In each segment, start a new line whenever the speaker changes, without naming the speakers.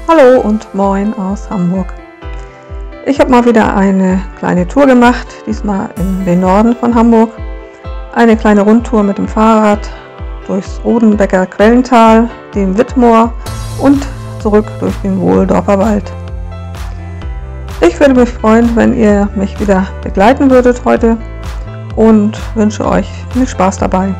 Hallo und moin aus Hamburg. Ich habe mal wieder eine kleine Tour gemacht, diesmal in den Norden von Hamburg. Eine kleine Rundtour mit dem Fahrrad durchs Rodenbecker Quellental, dem Wittmoor und zurück durch den Wohldorfer Wald. Ich würde mich freuen, wenn ihr mich wieder begleiten würdet heute und wünsche euch viel Spaß dabei.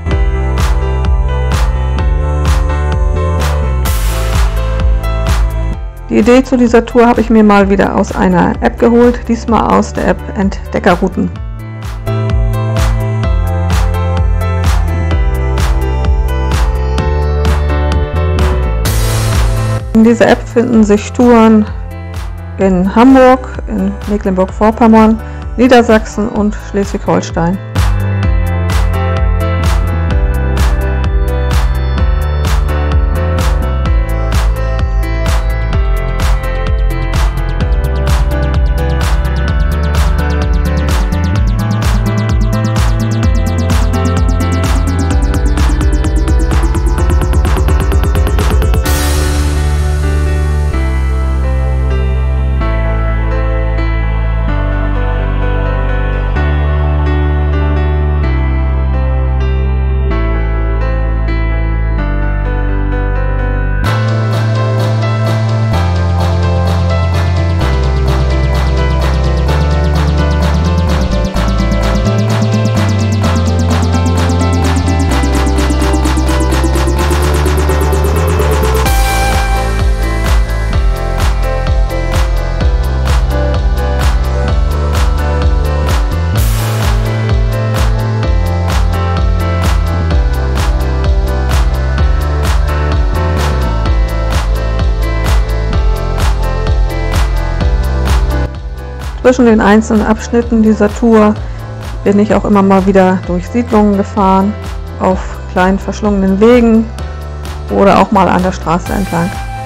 Die Idee zu dieser Tour habe ich mir mal wieder aus einer App geholt, diesmal aus der App Entdeckerrouten. In dieser App finden sich Touren in Hamburg, in Mecklenburg-Vorpommern, Niedersachsen und Schleswig-Holstein. Zwischen den einzelnen Abschnitten dieser Tour bin ich auch immer mal wieder durch Siedlungen gefahren, auf kleinen verschlungenen Wegen oder auch mal an der Straße entlang.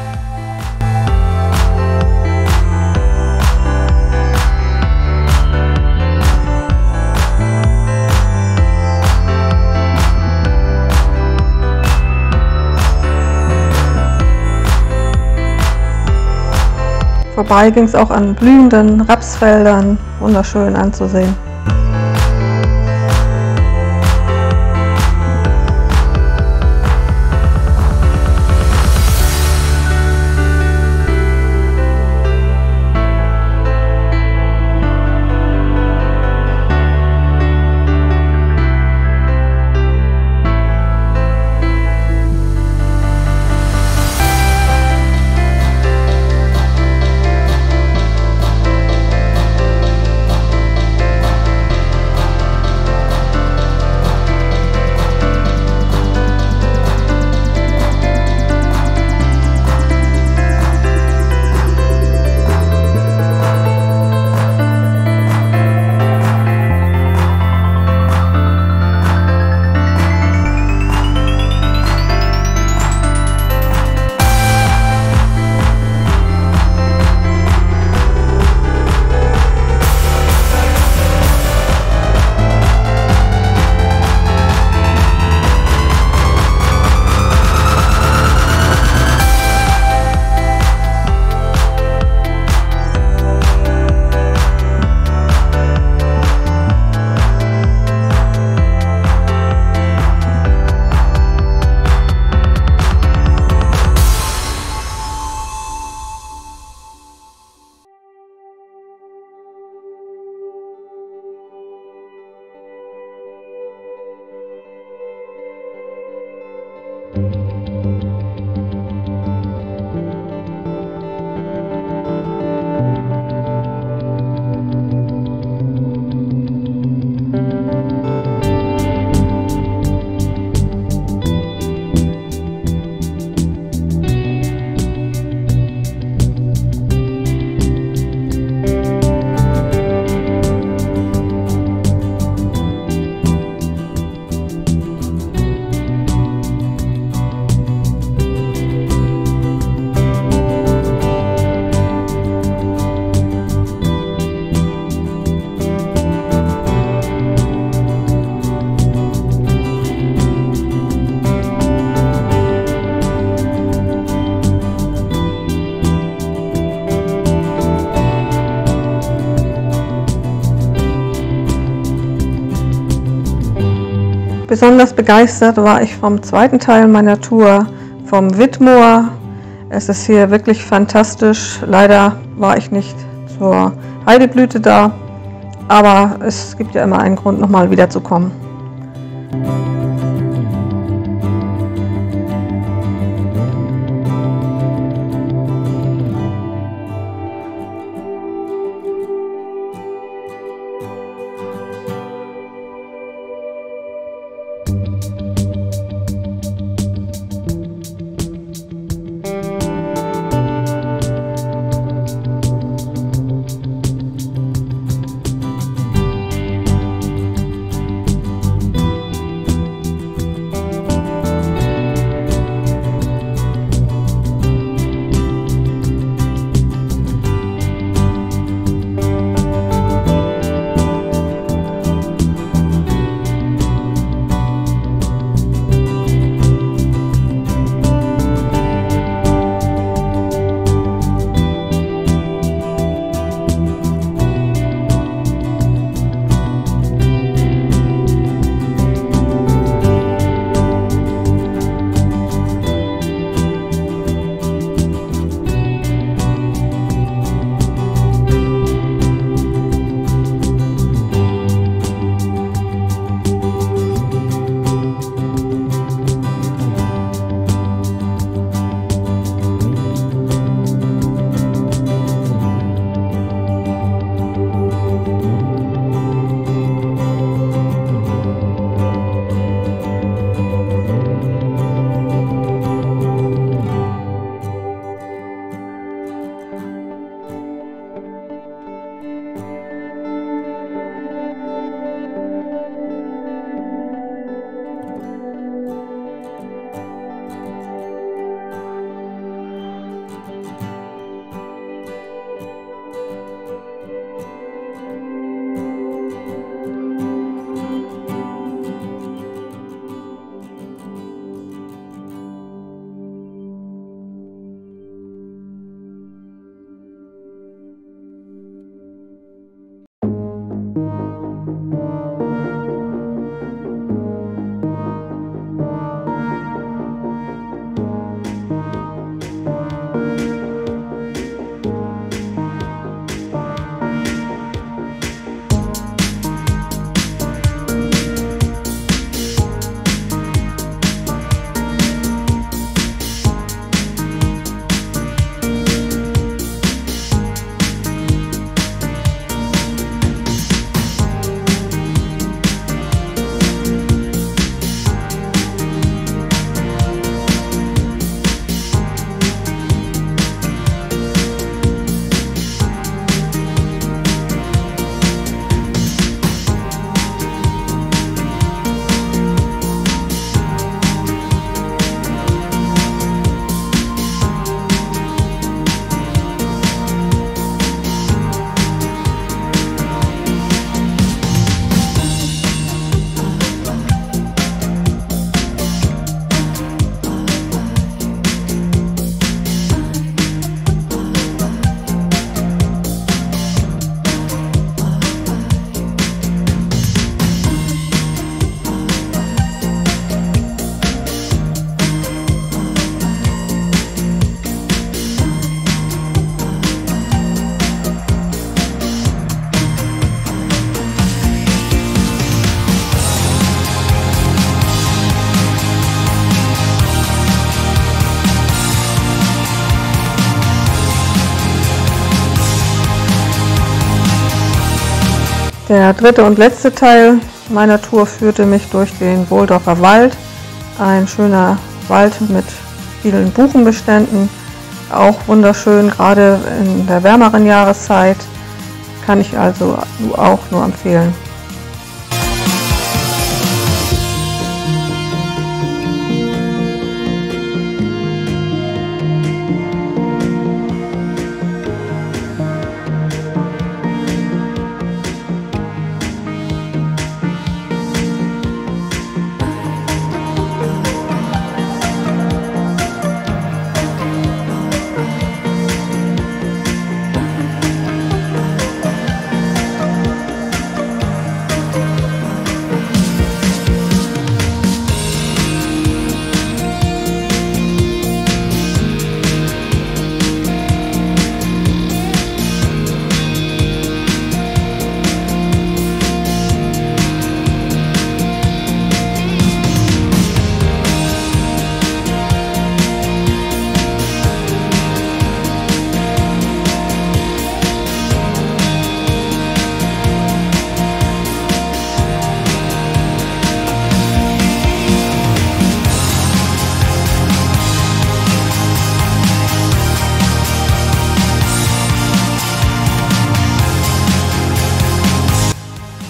Vorbei ging es auch an blühenden Rapsfeldern, wunderschön anzusehen. Besonders begeistert war ich vom zweiten Teil meiner Tour, vom Witmoor. Es ist hier wirklich fantastisch. Leider war ich nicht zur Heideblüte da, aber es gibt ja immer einen Grund, nochmal wiederzukommen. Der dritte und letzte Teil meiner Tour führte mich durch den Bohldorfer Wald. Ein schöner Wald mit vielen Buchenbeständen, auch wunderschön, gerade in der wärmeren Jahreszeit, kann ich also auch nur empfehlen.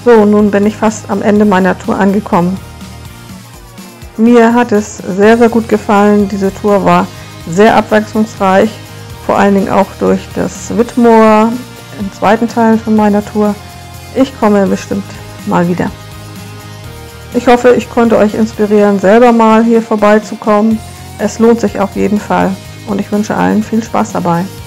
So, nun bin ich fast am Ende meiner Tour angekommen. Mir hat es sehr, sehr gut gefallen. Diese Tour war sehr abwechslungsreich, vor allen Dingen auch durch das Whitmore im zweiten Teil von meiner Tour. Ich komme bestimmt mal wieder. Ich hoffe, ich konnte euch inspirieren, selber mal hier vorbeizukommen. Es lohnt sich auf jeden Fall und ich wünsche allen viel Spaß dabei.